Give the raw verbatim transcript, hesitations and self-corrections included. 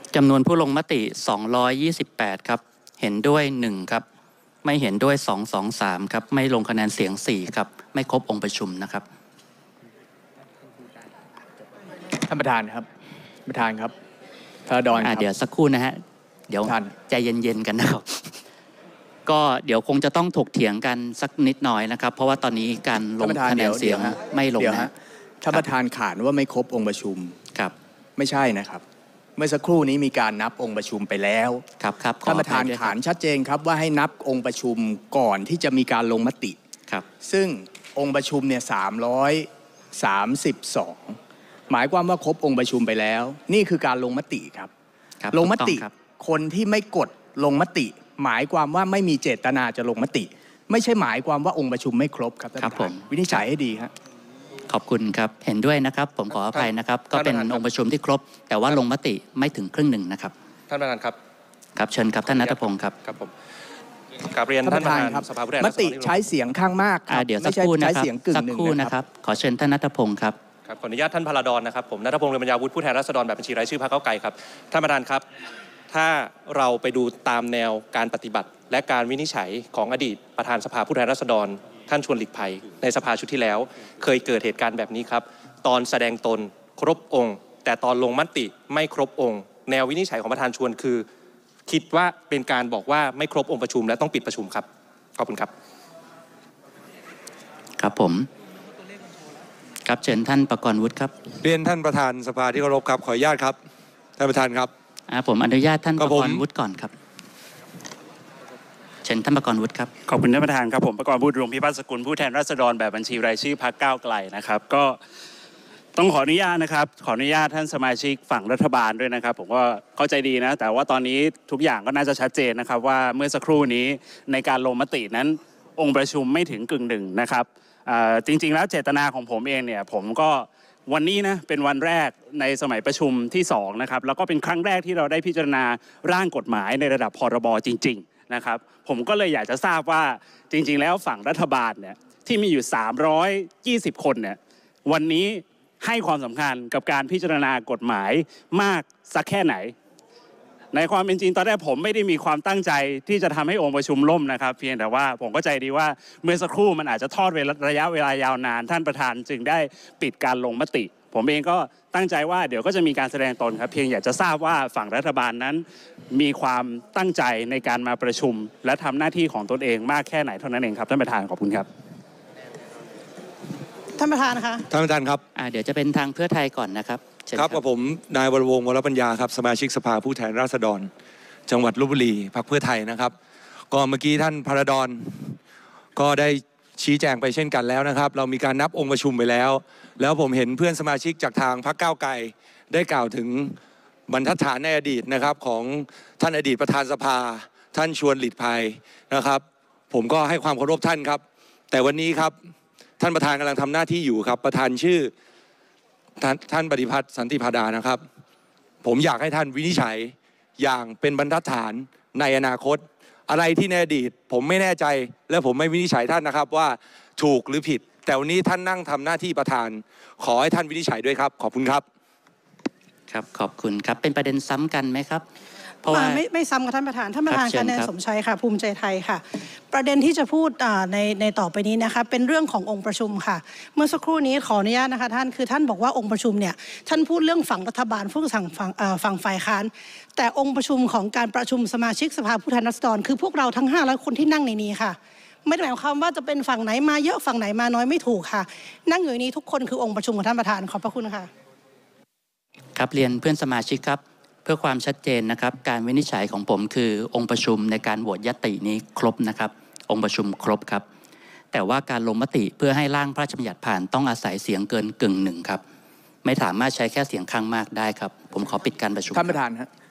จำนวนผู้ลงมติสองร้อยยี่สิบแปดครับเห็นด้วยหนึ่งครับไม่เห็นด้วยสอง สอง สามครับไม่ลงคะแนนเสียงสี่ครับไม่ครบองค์ประชุมนะครับท่านประธานครับประธานครับพระดอนครับเดี๋ยวสักครู่นะฮะเดี๋ยวใจเย็นๆกันนะครับก็เดี๋ยวคงจะต้องถกเถียงกันสักนิดหน่อยนะครับเพราะว่าตอนนี้การลงคะแนนเสียงไม่ลงนะท่านประธานขานว่าไม่ครบองค์ประชุมครับไม่ใช่นะครับเมื่อสักครู่นี้มีการนับองค์ประชุมไปแล้วครับครับท่านประธานขานชัดเจนครับว่าให้นับองค์ประชุมก่อนที่จะมีการลงมติครับซึ่งองค์ประชุมเนี่ยสามร้อยสามสิบสองหมายความว่าครบองค์ประชุมไปแล้วนี่คือการลงมติครับลงมติคนที่ไม่กดลงมติหมายความว่าไม่มีเจตนาจะลงมติไม่ใช่หมายความว่าองค์ประชุมไม่ครบครับท่านประธานวินิจฉัยให้ดีครับขอบคุณครับเห็นด้วยนะครับผมขออภัยนะครับก็เป็นองค์ประชุมที่ครบแต่ว่าลงมติไม่ถึงครึ่งหนึ่งนะครับท่านประธานครับครับเชิญครับท่านณัฐพงศ์ครับครับผมกราบเรียนท่านประธานครับสภาผู้แทนมติใช้เสียงข้างมากเดี๋ยวสักครู่นะครับสักครู่นะครับขอเชิญท่านณัฐพงศ์ครับครับขออนุญาตท่านพลดรนะครับผมณัฐพงศ์เรืองปัญญาวุฒิผู้แทนราษฎรแบบบัญชีรายชื่อพรรคก้าวไกลครับท่านประธานครับถ้าเราไปดูตามแนวการปฏิบัติและการวินิจฉัยของอดีตประธานสภาผู้แทนราษฎรท่านชวนหลีกภัยในสภาชุดที่แล้วเคยเกิดเหตุการณ์แบบนี้ครับตอนแสดงตนครบองค์แต่ตอนลงมติไม่ครบองค์แนววินิจฉัยของประธานชวนคือคิดว่าเป็นการบอกว่าไม่ครบองค์ประชุมและต้องปิดประชุมครับขอบคุณครับครับผมครับเชิญท่านประกรณ์วุฒิครับเรียนท่านประธานสภาที่เคารพครับขออนุญาตครับท่านประธานครับผมอนุญาตท่านประกรณ์วุฒิก่อนครับเชิญท่านประกรณ์วุฒิครับขอบคุณท่านประธานครับผมประกรณ์วุฒิรวงพิพัฒน์สกุลผู้แทนราษฎรแบบบัญชีรายชื่อพรรคก้าวไกลนะครับก็ต้องขออนุญาตนะครับขออนุญาตท่านสมาชิกฝั่งรัฐบาลด้วยนะครับผมก็เข้าใจดีนะแต่ว่าตอนนี้ทุกอย่างก็น่าจะชัดเจนนะครับว่าเมื่อสักครู่นี้ในการลงมตินั้นองค์ประชุมไม่ถึงกึ่งหนึ่งนะครับจริงๆแล้วเจตนาของผมเองเนี่ยผมก็วันนี้นะเป็นวันแรกในสมัยประชุมที่สองนะครับแล้วก็เป็นครั้งแรกที่เราได้พิจารณาร่างกฎหมายในระดับพรบจริงๆนะครับผมก็เลยอยากจะทราบว่าจริงๆแล้วฝั่งรัฐบาลเนี่ยที่มีอยู่สามร้อยยี่สิบคนเนี่ยวันนี้ให้ความสำคัญกับการพิจารณากฎหมายมากสักแค่ไหนในความเป็นจริงตอนแรกผมไม่ได้มีความตั้งใจที่จะทำให้องค์ประชุมล่มนะครับเพียงแต่ว่าผมก็ใจดีว่าเมื่อสักครู่มันอาจจะทอดระยะเวลายาวนานท่านประธานจึงได้ปิดการลงมติผมเองก็ตั้งใจว่าเดี๋ยวก็จะมีการแสดงตนครับเพียงอยากจะทราบว่าฝั่งรัฐบาลนั้นมีความตั้งใจในการมาประชุมและทำหน้าที่ของตนเองมากแค่ไหนเท่านั้นเองครับท่านประธานขอบคุณครับท่านประธานคะท่านประธานครับเดี๋ยวจะเป็นทางเพื่อไทยก่อนนะครับครับกับผมนายวรวงศ์วรปัญญาครับสมาชิกสภาผู้แทนราษฎรจังหวัดลพบุรีพรรคเพื่อไทยนะครับก็เมื่อกี้ท่านพลดรก็ได้ชี้แจงไปเช่นกันแล้วนะครับเรามีการนับองค์ประชุมไปแล้วแล้วผมเห็นเพื่อนสมาชิกจากทางพรรคก้าวไกลได้กล่าวถึงบรรทัดฐานในอดีตนะครับของท่านอดีตประธานสภาท่านชวนหลีกภัยนะครับผมก็ให้ความเคารพท่านครับแต่วันนี้ครับท่านประธานกำลังทำหน้าที่อยู่ครับประธานชื่อท่านปฏิพัฒน์สันติพาดานะครับผมอยากให้ท่านวินิจฉัยอย่างเป็นบรรทัดฐานในอนาคตอะไรที่ในอดีตผมไม่แน่ใจและผมไม่วินิจฉัยท่านนะครับว่าถูกหรือผิดแต่วันนี้ท่านนั่งทำหน้าที่ประธานขอให้ท่านวินิจฉัยด้วยครับขอบคุณครับครับขอบคุณครับเป็นประเด็นซ้ำกันไหมครับเพราะว่าไม่ไม่ซ้ำกับท่านประธานท่านประธานคะแนนสมชัยค่ะภูมิใจไทยค่ะประเด็นที่จะพูดในในต่อไปนี้นะคะเป็นเรื่องขององค์ประชุมค่ะเมื่อสักครู่นี้ขออนุญาตนะคะท่านคือท่านบอกว่าองค์ประชุมเนี่ยท่านพูดเรื่องฝั่งรัฐบาลผู้สั่งฝั่งฝั่งฝ่ายค้านแต่องค์ประชุมของการประชุมสมาชิกสภาผู้แทนราษฎรคือพวกเราทั้งห้าร้อยคนที่นั่งในนี้ค่ะไม่ได้หมายความว่าจะเป็นฝั่งไหนมาเยอะฝั่งไหนมาน้อยไม่ถูกค่ะนั่งอยู่นี้ทุกคนคือองค์ประชุมของท่านประธานขอบพระคุณค่ะครับเรียนเพื่อนสมาชิกครับเพื่อความชัดเจนนะครับการวินิจฉัยของผมคือองค์ประชุมในการโหวตญัตตินี้ครบนะครับองค์ประชุมครบครับแต่ว่าการลงมติเพื่อให้ร่างพระราชบัญญัติผ่านต้องอาศัยเสียงเกินกึ่งหนึ่งครับไม่สามารถใช้แค่เสียงข้างมากได้ครับผมขอปิดการประชุมท่านประธานครับ